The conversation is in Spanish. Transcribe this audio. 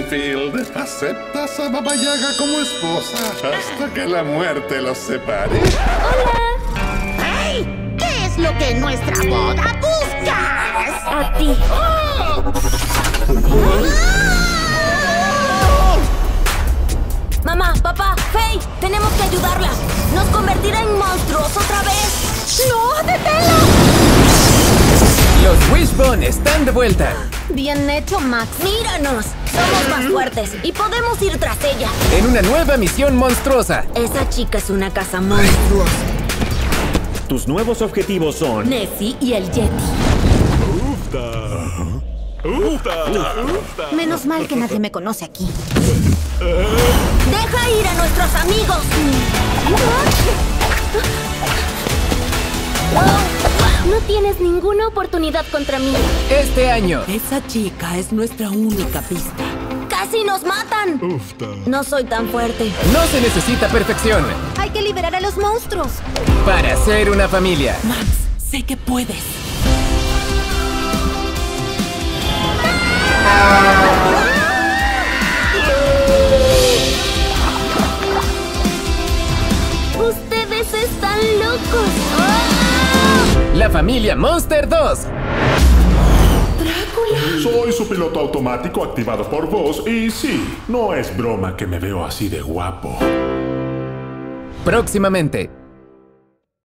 Springfield. ¿Aceptas a Baba Yaga como esposa hasta que la muerte los separe? ¡Hola! ¡Hey! ¿Qué es lo que en nuestra boda buscas? A ti. Mamá, papá, Faye, tenemos que ayudarla. Nos convertirá en monstruos otra vez. ¡No, deténla! Los Wishbone están de vuelta. Bien hecho, Max. Míranos. Somos más fuertes y podemos ir tras ella. En una nueva misión monstruosa. Esa chica es una casa monstruosa. Tus nuevos objetivos son... Nessie y el Yeti. Menos mal que nadie me conoce aquí. ¡Deja ir a nuestros amigos! No tienes ninguna oportunidad contra mí. Este año. Esa chica es nuestra única pista. ¡Casi nos matan! No soy tan fuerte. No se necesita perfección Hay que liberar a los monstruos. para ser una familia. Max, sé que puedes. Ustedes están locos. La familia Monster 2. Soy su piloto automático activado por vos y sí, no es broma que me veo así de guapo. Próximamente.